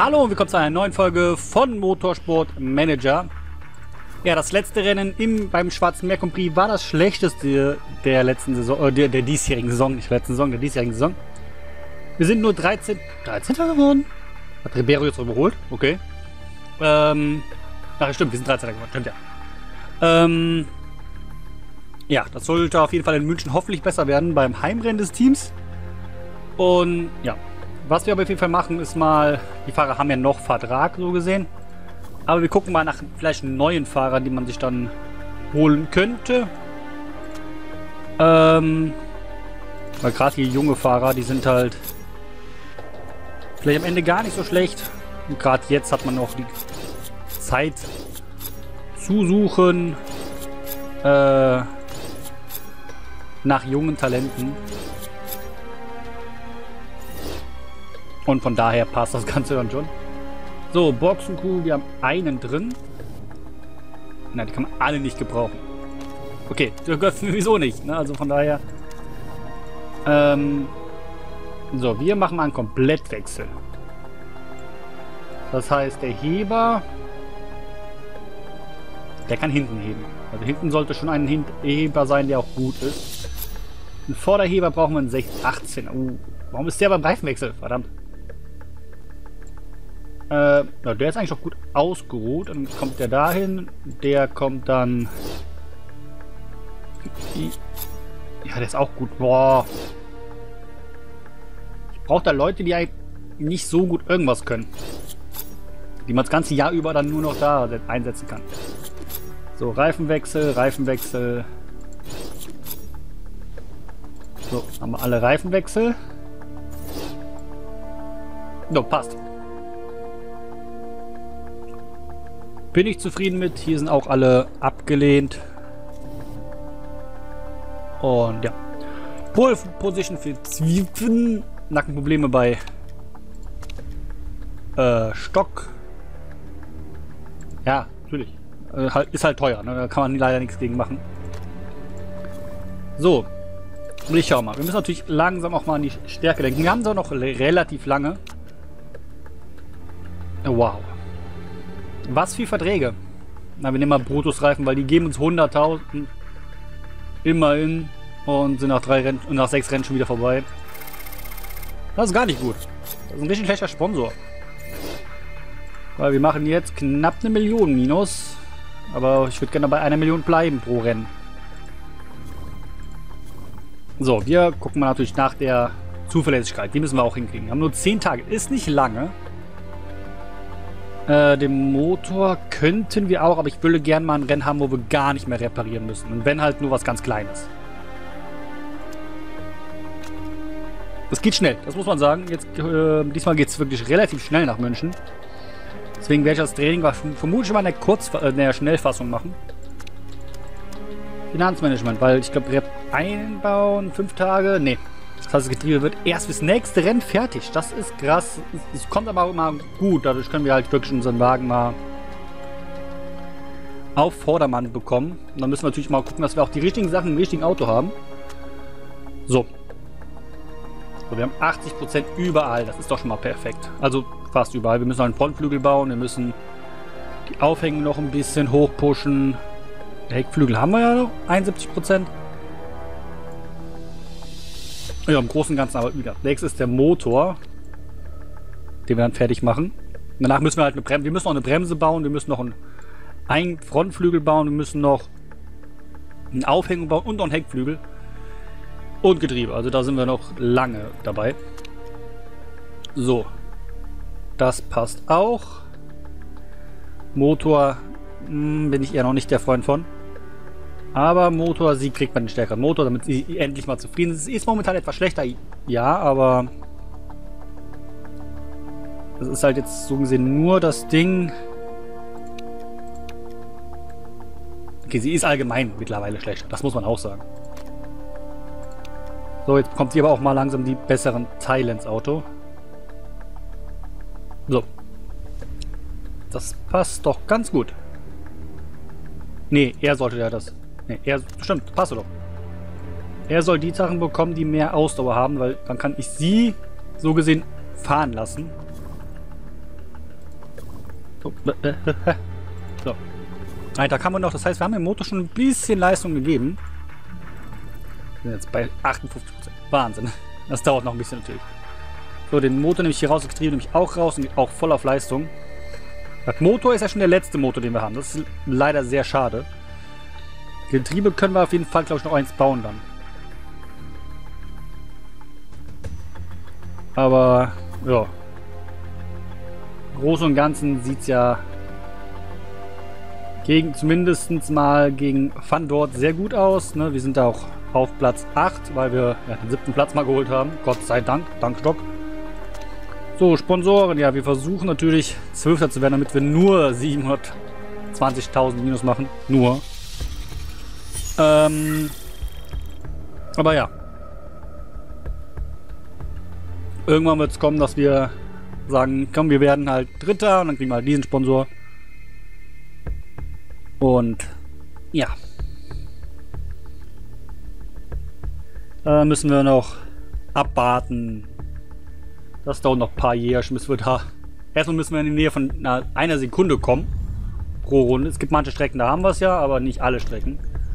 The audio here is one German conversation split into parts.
Hallo und willkommen zu einer neuen Folge von Motorsport Manager. Ja, das letzte Rennen beim Schwarzen Meer Grand Prix war das schlechteste der letzten Saison, der diesjährigen Saison, nicht der letzten Saison, der diesjährigen Saison. Wir sind nur 13. geworden. Hat Ribeiro jetzt überholt? Okay. Ach, stimmt, wir sind 13. geworden, stimmt ja. Ja, das sollte auf jeden Fall in München hoffentlich besser werden beim Heimrennen des Teams. Und ja, was wir aber auf jeden Fall machen, ist mal, die Fahrer haben ja noch Vertrag, so gesehen. Aber wir gucken mal nach vielleicht neuen Fahrern, die man sich dann holen könnte. Weil gerade die junge Fahrer, die sind halt vielleicht am Ende gar nicht so schlecht. Und gerade jetzt hat man noch die Zeit zu suchen nach jungen Talenten. Und von daher passt das Ganze dann schon. So, Boxenkuh, wir haben einen drin. Nein, die kann man alle nicht gebrauchen. Okay, das gehört sowieso nicht, ne? Also von daher. So, wir machen mal einen Komplettwechsel. Das heißt, der Heber, der kann hinten heben. Also hinten sollte schon ein Heber sein, der auch gut ist. Ein Vorderheber brauchen wir einen 18. Warum ist der beim Reifenwechsel? Verdammt. Ja, der ist eigentlich auch gut ausgeruht. Dann kommt der dahin. Der kommt dann... Ja, der ist auch gut. Boah. Ich brauche da Leute, die eigentlich nicht so gut irgendwas können. Die man das ganze Jahr über dann nur noch da einsetzen kann. So, Reifenwechsel, Reifenwechsel. So, haben wir alle Reifenwechsel. So, passt. Bin ich zufrieden mit. Hier sind auch alle abgelehnt. Und ja. Pole Position für Zwiebeln. Nackenprobleme bei Stock. Ja, natürlich. Ist halt teuer. Ne? Da kann man leider nichts gegen machen. So. Und ich schau mal. Wir müssen natürlich langsam auch mal an die Stärke denken. Wir haben sie noch relativ lange. Oh, wow. Was für Verträge? Na, wir nehmen mal Brutusreifen, weil die geben uns 100.000 immerhin und sind nach 3 Rennen und nach 6 Rennen schon wieder vorbei. Das ist gar nicht gut. Das ist ein richtig schlechter Sponsor. Weil wir machen jetzt knapp 1 Million minus. Aber ich würde gerne bei 1 Million bleiben pro Rennen. So, wir gucken mal natürlich nach der Zuverlässigkeit. Die müssen wir auch hinkriegen. Wir haben nur 10 Tage. Ist nicht lange. Den Motor könnten wir auch, aber ich würde gerne mal ein Rennen haben, wo wir gar nicht mehr reparieren müssen. Und wenn halt nur was ganz Kleines. Das geht schnell, das muss man sagen. Jetzt, diesmal geht es wirklich relativ schnell nach München. Deswegen werde ich das Training vermutlich mal in der Schnellfassung machen. Finanzmanagement, weil ich glaube, Rep einbauen, 5 Tage, nee. Das Getriebe wird erst fürs nächste Rennen fertig. Das ist krass. Es kommt aber auch immer gut. Dadurch können wir halt wirklich unseren Wagen mal auf Vordermann bekommen. Und dann müssen wir natürlich mal gucken, dass wir auch die richtigen Sachen im richtigen Auto haben. So. So, wir haben 80% überall. Das ist doch schon mal perfekt. Also fast überall. Wir müssen einen Frontflügel bauen. Wir müssen die Aufhängung noch ein bisschen hochpushen. Der Heckflügel haben wir ja noch. 71%. Ja, im Großen und Ganzen aber wieder. Nächstes ist der Motor, den wir dann fertig machen. Und danach müssen wir halt eine Bremse. Wir müssen noch eine Bremse bauen, wir müssen noch einen Frontflügel bauen, wir müssen noch eine Aufhängung bauen und noch einen Heckflügel. Und Getriebe. Also da sind wir noch lange dabei. So. Das passt auch. Motor bin ich eher noch nicht der Freund von. Aber Motor, sie kriegt man den stärkeren Motor, damit sie endlich mal zufrieden ist. Sie ist momentan etwas schlechter, ja, aber das ist halt jetzt so gesehen nur das Ding. Okay, sie ist allgemein mittlerweile schlechter, das muss man auch sagen. So, jetzt kommt sie aber auch mal langsam die besseren Teile ins Auto. So. Das passt doch ganz gut. Nee, er sollte ja das... Nee, er... Stimmt, passt doch. Er soll die Sachen bekommen, die mehr Ausdauer haben, weil dann kann ich sie so gesehen fahren lassen. So. So. Alter, kann man noch. Das heißt, wir haben dem Motor schon ein bisschen Leistung gegeben. Wir sind jetzt bei 58%. Wahnsinn. Das dauert noch ein bisschen natürlich. So, den Motor nehme ich hier raus, das Getriebe nehme ich auch raus und auch voll auf Leistung. Der Motor ist ja schon der letzte Motor, den wir haben. Das ist leider sehr schade. Getriebe können wir auf jeden Fall, glaube ich, noch eins bauen dann. Aber, ja. Im Großen und Ganzen sieht es ja zumindest mal gegen Fandort sehr gut aus. Ne? Wir sind da auch auf Platz 8, weil wir den 7. Platz mal geholt haben. Gott sei Dank. Dank Stock. So, Sponsoren. Ja, wir versuchen natürlich 12. zu werden, damit wir nur 720.000 Minus machen. Nur. Aber ja. Irgendwann wird es kommen, dass wir sagen, komm, wir werden halt Dritter und dann kriegen wir halt diesen Sponsor. Und ja. Müssen wir noch abwarten. Das dauert noch ein paar Jährchen, bis wir da. Erstmal müssen wir in die Nähe von einer Sekunde kommen. Pro Runde. Es gibt manche Strecken, da haben wir es ja, aber nicht alle Strecken.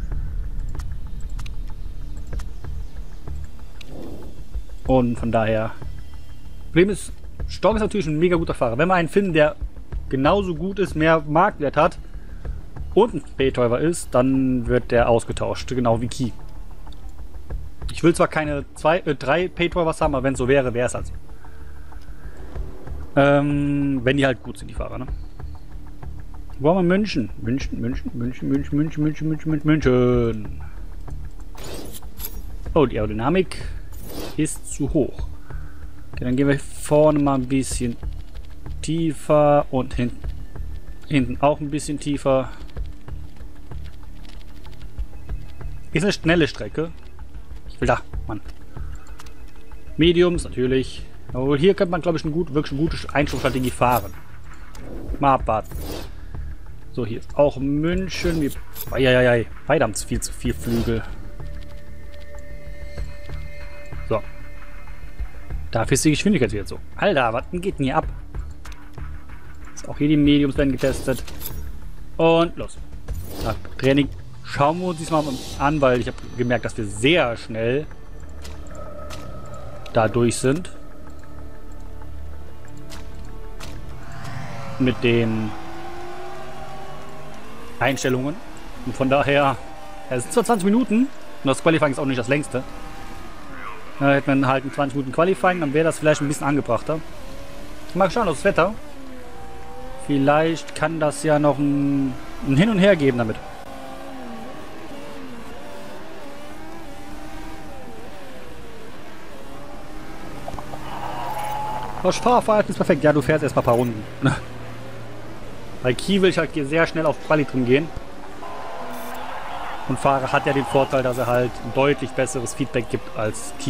Und von daher. Problem ist, Stock ist natürlich ein mega guter Fahrer. Wenn wir einen finden, der genauso gut ist, mehr Marktwert hat und ein Paytoiver ist, dann wird der ausgetauscht. Genau wie Key. Ich will zwar keine 3 Paytoivers haben, aber wenn es so wäre, wäre es halt so. Wenn die halt gut sind, die Fahrer, ne? Wo haben wir München? München. Oh, die Aerodynamik ist zu hoch. Okay, dann gehen wir vorne mal ein bisschen tiefer und hinten auch ein bisschen tiefer. Ist eine schnelle Strecke. Ich will da, Mann. Mediums natürlich. Aber hier könnte man, glaube ich, wirklich eine gute Einstufungsstrategie fahren. Mal abwarten. So, hier ist auch München. Beide haben viel zu viel Flügel. So. Dafür ist die Geschwindigkeit jetzt so. Alter, was geht denn hier ab? Ist auch hier die Mediums werden getestet. Und los. Ja, Training schauen wir uns diesmal an, weil ich habe gemerkt, dass wir sehr schnell da durch sind. Mit den Einstellungen. Und von daher, es sind zwar 20 Minuten und das Qualifying ist auch nicht das längste. Da hätten wir halt ein 20 Minuten Qualifying, dann wäre das vielleicht ein bisschen angebrachter. Mal schauen, das Wetter. Vielleicht kann das ja noch ein Hin und Her geben damit. Das Fahrverhalten ist perfekt. Ja, du fährst erstmal ein paar Runden. Bei Key will ich halt sehr schnell auf Quali drin gehen. Und Fahrer hat ja den Vorteil, dass er halt ein deutlich besseres Feedback gibt als Key.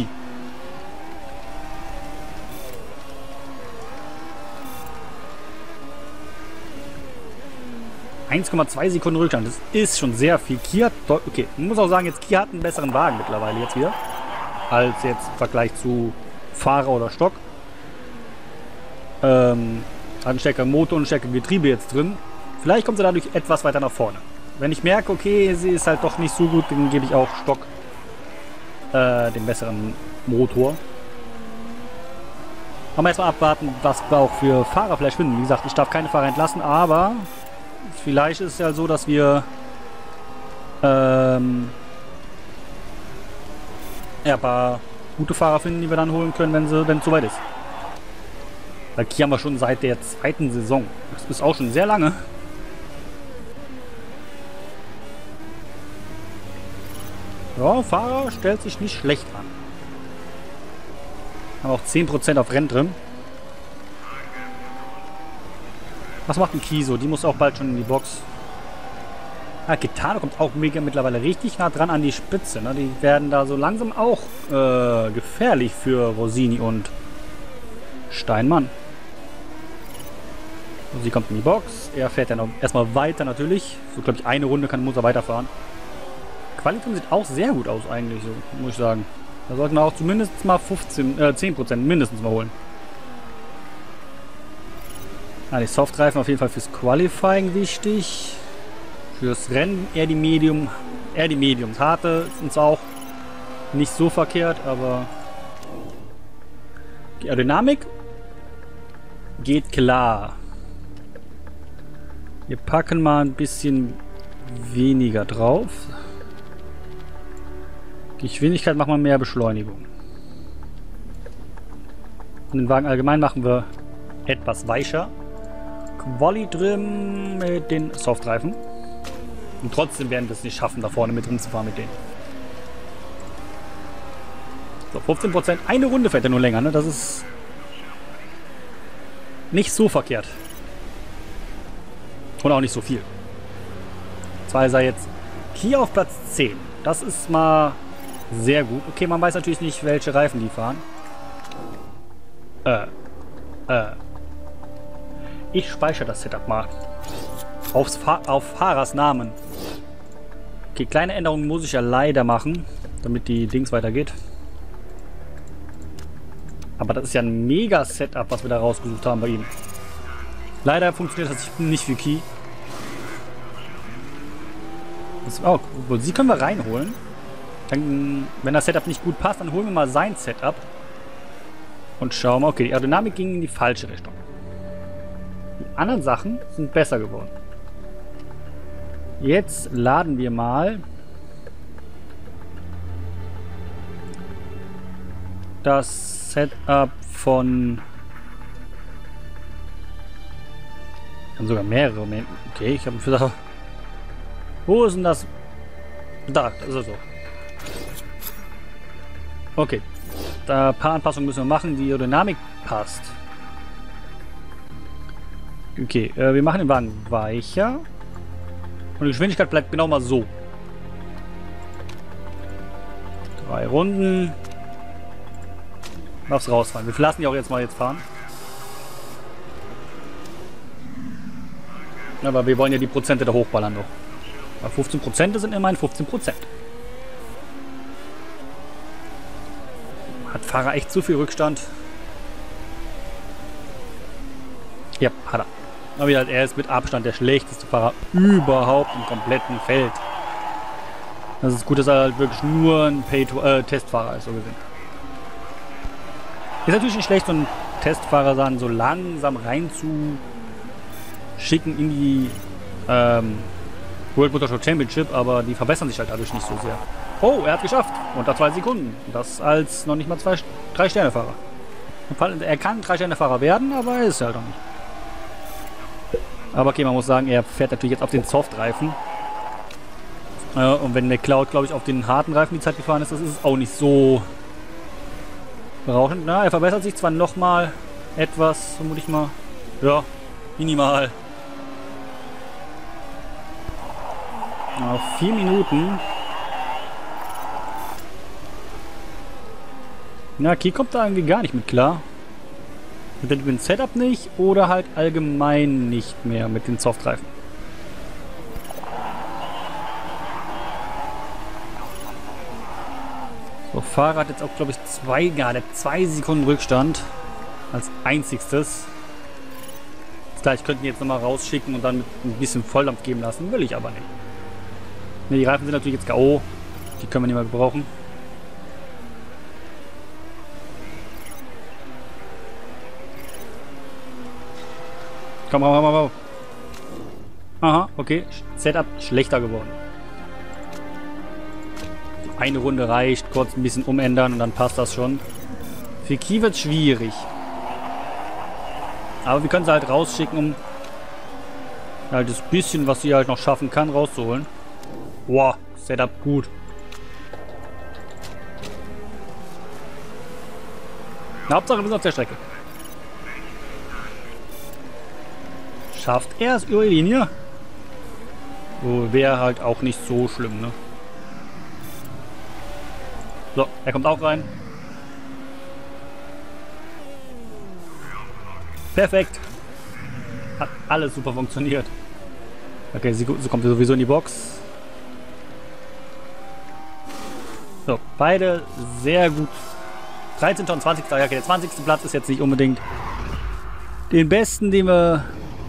,2 Sekunden Rückstand, das ist schon sehr viel. Key hat, okay, man muss auch sagen, jetzt Key hat einen besseren Wagen mittlerweile jetzt wieder. Als jetzt im Vergleich zu Fahrer oder Stock. Hat einen stärkeren Motor und ein stärkeres Getriebe jetzt drin. Vielleicht kommt sie dadurch etwas weiter nach vorne. Wenn ich merke, okay, sie ist halt doch nicht so gut, dann gebe ich auch Stock den besseren Motor. Aber erstmal abwarten, was wir auch für Fahrer vielleicht finden. Wie gesagt, ich darf keine Fahrer entlassen, aber vielleicht ist es ja so, dass wir ja, ein paar gute Fahrer finden, die wir dann holen können, wenn es soweit ist. Weil Key haben wir schon seit der 2. Saison. Das ist auch schon sehr lange. Ja, Fahrer stellt sich nicht schlecht an. Haben auch 10% auf Rennen drin. Was macht ein Key so? Die muss auch bald schon in die Box. Ah, Gitano kommt auch mega mittlerweile richtig nah dran an die Spitze. Ne? Die werden da so langsam auch gefährlich für Rosini und Steinmann. Und sie kommt in die Box. Er fährt dann erstmal weiter natürlich. So, glaube ich, eine Runde muss er weiterfahren. Qualitum sieht auch sehr gut aus eigentlich, so muss ich sagen. Da sollten wir auch zumindest mal 10% mindestens mal holen. Ah, die Softreifen auf jeden Fall fürs Qualifying wichtig. Fürs Rennen eher die Mediums. Harte sind es auch nicht so verkehrt, aber die Aerodynamik geht klar. Wir packen mal ein bisschen weniger drauf. Geschwindigkeit machen wir mehr Beschleunigung. Und den Wagen allgemein machen wir etwas weicher. Quali drin mit den Softreifen. Und trotzdem werden wir es nicht schaffen, da vorne mit rumzufahren mit denen. So, 15%. Eine Runde fährt er nur länger, ne? Das ist nicht so verkehrt. Und auch nicht so viel. Zwar ist er jetzt hier auf Platz 10. Das ist mal sehr gut. Okay, man weiß natürlich nicht, welche Reifen die fahren. Ich speichere das Setup mal. Auf Fahrers Namen. Okay, kleine Änderungen muss ich ja leider machen, damit die Dings weitergeht. Aber das ist ja ein mega Setup, was wir da rausgesucht haben bei ihm. Leider funktioniert das nicht für Key. Oh, sie können wir reinholen. Dann, wenn das Setup nicht gut passt, dann holen wir mal sein Setup. Und schauen mal. Okay, die Aerodynamik ging in die falsche Richtung. Die anderen Sachen sind besser geworden. Jetzt laden wir mal das Setup von... Wir haben sogar mehrere. Okay, ich habe gesagt... Wo ist denn das? Da, das ist so. Okay. Da ein paar Anpassungen müssen wir machen. Die Aerodynamik passt. Okay, wir machen den Wagen weicher. Und die Geschwindigkeit bleibt genau mal so. 3 Runden. Darf's rausfahren. Wir lassen die auch jetzt mal fahren. Aber wir wollen ja die Prozente da hochballern noch. Aber 15% sind immerhin 15%. Hat Fahrer echt zu viel Rückstand? Ja, hat er. Aber er ist mit Abstand der schlechteste Fahrer überhaupt im kompletten Feld. Das ist gut, dass er halt wirklich nur ein Testfahrer ist, so gesehen. Ist natürlich nicht schlecht, so einen Testfahrer dann so langsam reinzuschicken in die World Motorsport Championship, aber die verbessern sich halt dadurch nicht so sehr. Oh, er hat geschafft. Unter 2 Sekunden. Das als noch nicht mal 3-Sterne-Fahrer. Er kann 3-Sterne-Fahrer werden, aber er ist halt noch nicht. Aber okay, man muss sagen, er fährt natürlich jetzt auf den Soft-Reifen. Und wenn der Cloud, glaube ich, auf den harten Reifen die Zeit gefahren ist, das ist auch nicht so berauschend. Na, er verbessert sich zwar nochmal etwas, vermute ich mal. Ja, minimal. Auf 4 Minuten. Na, Key kommt da irgendwie gar nicht mit klar. Mit dem Setup nicht oder halt allgemein nicht mehr mit den Softreifen. So, Fahrer hat jetzt auch, glaube ich, der hat 2 Sekunden Rückstand als einzigstes. Klar, ich könnte ihn jetzt nochmal rausschicken und dann mit ein bisschen Volldampf geben lassen. Will ich aber nicht. Ne, die Reifen sind natürlich jetzt K.O. Die können wir nicht mehr gebrauchen. Komm. Aha, okay. Setup schlechter geworden. Eine Runde reicht, kurz ein bisschen umändern und dann passt das schon. Für Key wird es schwierig. Aber wir können sie halt rausschicken, um halt das bisschen, was sie halt noch schaffen kann, rauszuholen. Wow, Setup gut. Hauptsache, wir sind auf der Strecke. Schafft er es über die Linie? So, wäre halt auch nicht so schlimm, ne? So, er kommt auch rein. Perfekt. Hat alles super funktioniert. Okay, so kommt er sowieso in die Box. So, beide sehr gut. 13. und 20. Okay, der 20. Platz ist jetzt nicht unbedingt Den besten, den wir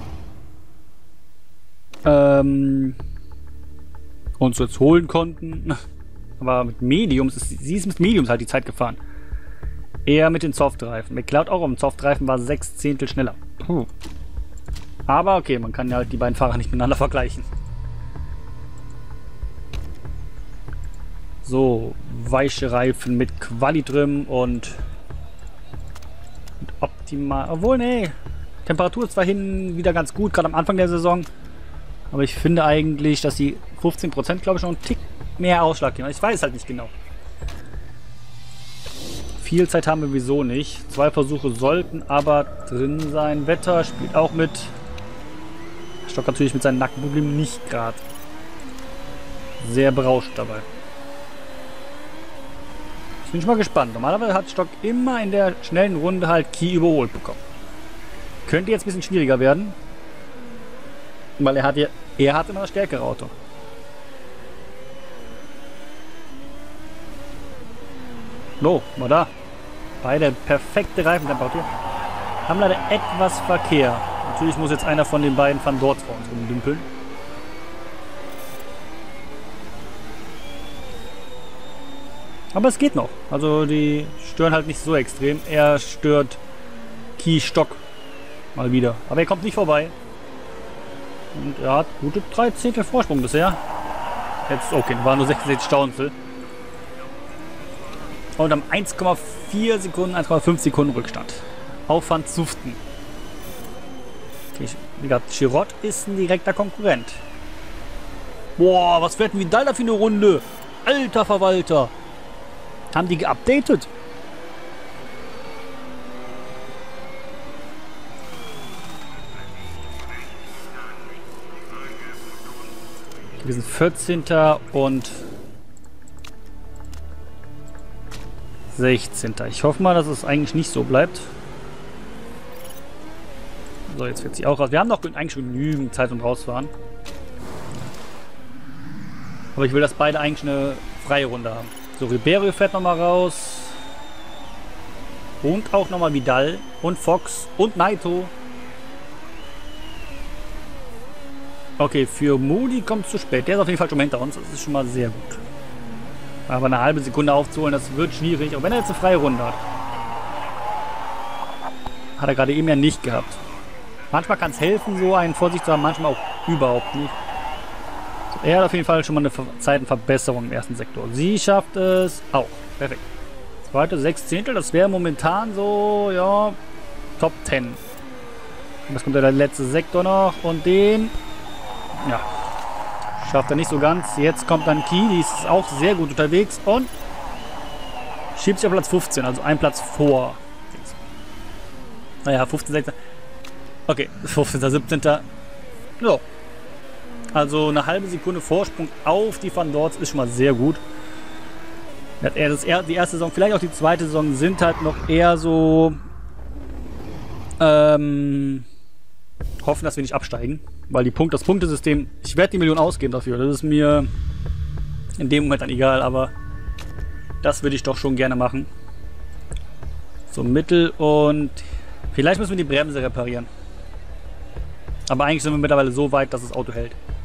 uns jetzt holen konnten. Aber mit Mediums, sie ist mit Mediums halt die Zeit gefahren. Eher mit den Softreifen. McLeod auch auf dem Softreifen war 6 Zehntel schneller. Puh. Aber okay, man kann ja halt die beiden Fahrer nicht miteinander vergleichen. So, weiche Reifen mit Quali-Trim und optimal. Obwohl, nee. Temperatur ist zwar hin wieder ganz gut, gerade am Anfang der Saison. Aber ich finde eigentlich, dass die 15%, glaube ich, noch einen Tick mehr Ausschlag geben. Ich weiß halt nicht genau. Viel Zeit haben wir sowieso nicht. 2 Versuche sollten aber drin sein. Wetter spielt auch mit. Stock natürlich mit seinen Nackenproblemen nicht gerade sehr berauscht dabei. Ich bin schon mal gespannt. Normalerweise hat Stock immer in der schnellen Runde halt Key überholt bekommen. Könnte jetzt ein bisschen schwieriger werden. Weil er hat immer das stärkere Auto. So, mal da. Beide perfekte Reifentemperatur. Haben leider etwas Verkehr. Natürlich muss jetzt einer von den beiden Van Dorts vor uns rumdümpeln. Aber es geht noch. Also die stören halt nicht so extrem. Er stört Key Stock mal wieder. Aber er kommt nicht vorbei. Und er hat gute 3 Zehntel Vorsprung bisher. Jetzt, okay, war nur 66 Staunstel. Und am 1,4 Sekunden, 1,5 Sekunden Rückstand. Auf Van Zuften. Okay, wie gesagt, Chirot ist ein direkter Konkurrent. Boah, was fährt denn Vidal da für eine Runde? Alter Verwalter. Haben die geupdatet? Wir sind 14. und 16. Ich hoffe mal, dass es eigentlich nicht so bleibt. So, jetzt wird sie auch raus. Wir haben noch eigentlich genügend Zeit zum Rausfahren. Aber ich will, dass beide eigentlich eine freie Runde haben. So, Ribeiro fährt nochmal raus. Und auch nochmal Vidal und Fox und Naito. Okay, für Moody kommt es zu spät. Der ist auf jeden Fall schon hinter uns. Das ist schon mal sehr gut. Aber eine halbe Sekunde aufzuholen, das wird schwierig. Auch wenn er jetzt eine freie Runde hat. Hat er gerade eben ja nicht gehabt. Manchmal kann es helfen, so einen Vorsicht zu haben. Manchmal auch überhaupt nicht. So, er hat auf jeden Fall schon mal eine Zeitenverbesserung im ersten Sektor. Sie schafft es auch. Perfekt. Zweite 6 Zehntel. Das wäre momentan so, ja, Top 10. Und das kommt ja der letzte Sektor noch. Und den... Ja, schafft er nicht so ganz. Jetzt kommt dann Key, die ist auch sehr gut unterwegs und schiebt sich auf Platz 15, also ein Platz vor. Naja, 15, 16. Okay, 15, 17. So. Also eine halbe Sekunde Vorsprung auf die Van Dorts ist schon mal sehr gut. Die erste Saison, vielleicht auch die zweite Saison sind halt noch eher so hoffen, dass wir nicht absteigen. Weil das Punktesystem, ich werde die Million ausgeben dafür. Das ist mir in dem Moment dann egal, aber das würde ich doch schon gerne machen. So, Mittel und vielleicht müssen wir die Bremse reparieren. Aber eigentlich sind wir mittlerweile so weit, dass das Auto hält.